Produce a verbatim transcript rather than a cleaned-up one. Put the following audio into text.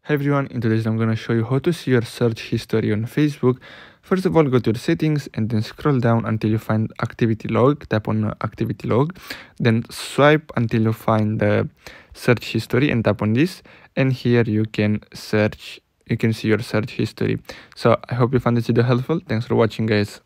Hi everyone, in today's video I'm going to show you how to see your search history on Facebook. First of all, go to your settings and then scroll down until you find activity log. Tap on activity log, then swipe until you find the search history and tap on this, and here you can search, you can see your search history. So I hope you found this video helpful. Thanks for watching, guys.